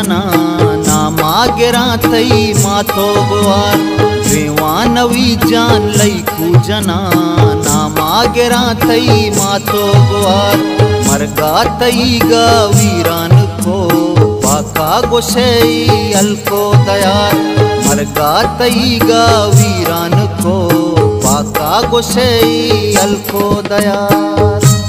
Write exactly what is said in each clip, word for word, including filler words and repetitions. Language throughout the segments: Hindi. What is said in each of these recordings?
जना ना मागेरा तई मातो गुआर रेवानवी जान लईकू जना ना मागेरा तई मातो गुआर मरगा तई गा वीरान को पाका गोशेई अलको दयार मरगा तई गा वीरान को पाका गोशेई अलको दयार।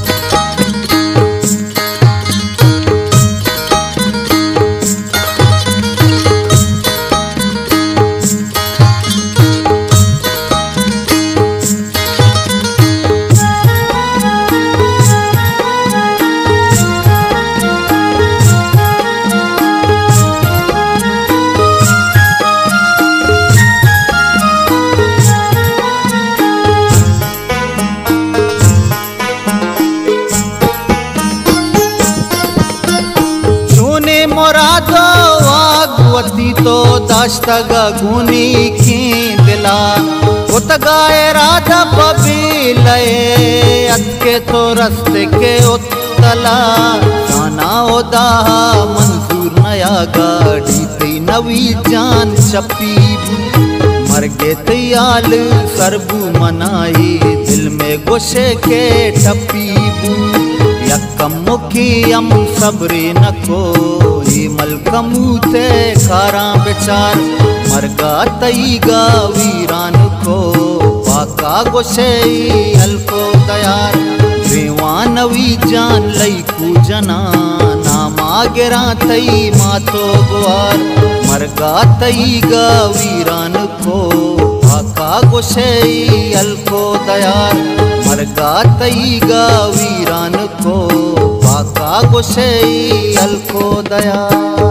मोरादो वागवती तो दाश्तगा गुनी की दिला उतगाए राधा पबी लये अतके तो रस्ते के उत्तला खाना ओदा मंजूर नया गाड़ी ती नवी जान छपी मर गे तयाल सरबू मनाई दिल में गोशे के टपी यक्कम मुखियम सबरे नको मलकमूते खारा बेचार मरगा तईगा वीरान को पाका गोशेई अलको दयार रेवानवी जान लईकू जना ना मागेरा तई मातो गुआर मरगा तईगा वीरान को पाका गोशेई अलको दयार मरगा तईगा वीरान को पाका गोशेई अलको दयार।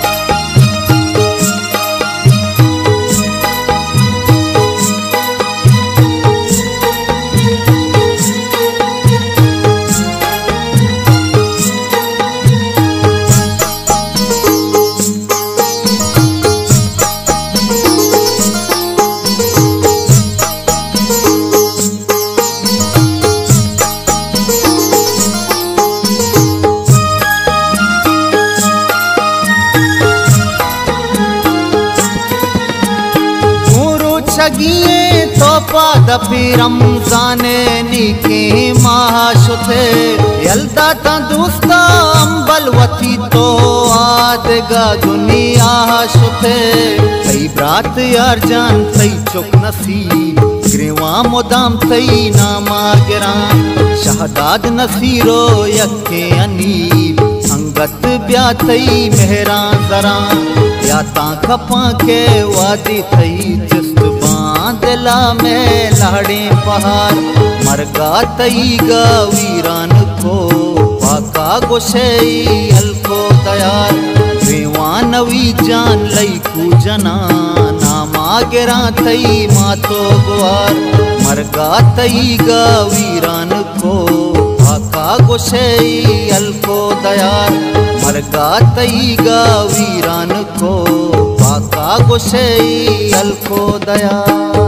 छगिए तो पादपी रमजाने निके माशुथे यल्दा ता दोस्ता अंबलवती तो आदगा दुनिया शुथे तई ब्रात यार जान तई चुक नसीब ग्रेवा मोदाम तई नामा गिरा शहदाद नसीरो यके अनीब अंगत ब्या तई मेहरा जरा या ता खपा के वादी तई जिस्त दिला में लाड़े पहाड़ मरगा तईगा वीरान को पाका गोशेई अलको दयार रेवानवी जान लईकू जना ना मागेरा तई मातो गुआर मरगा तईगा वीरान को पाका गोशेई अलको दयार मरगा तईगा वीरान को पाका गोशेई अलको दयार।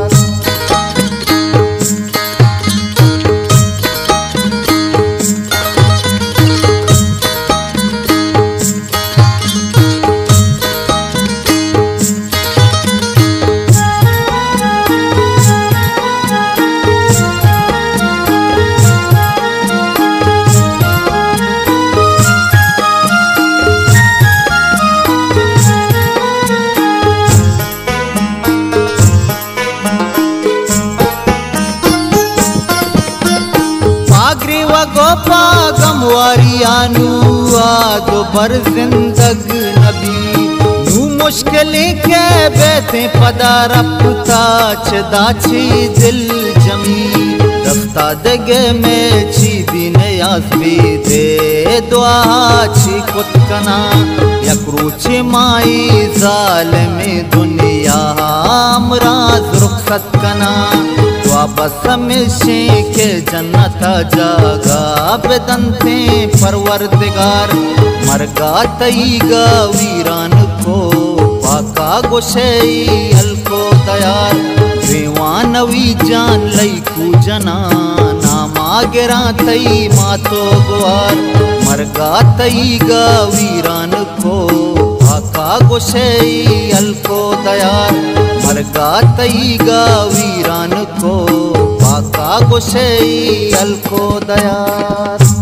गोपा गमवारियानु आदो बर जिंदग नबी नू मुश्किल के बैठे पदा रपता दाची दिल जमी रफ्ता दगे में छी दिन यासबी दे दुआ छी खुद कना यकरूच माई जाल में दुनिया अमराज रुखसत कना वापस मिशे के जन्नत जागा बेदंते परवरदिगार मरगा तईगा वीरान को पाका गोशेई अलको दयार रेवानवी जान लईकू जना ना मागेरा तई मातो गुआर मरगा तईगा वीरान को पाका गोशेई अलको दयार मरगा तईगा वीरान को पाका गोशेई अलको दयार।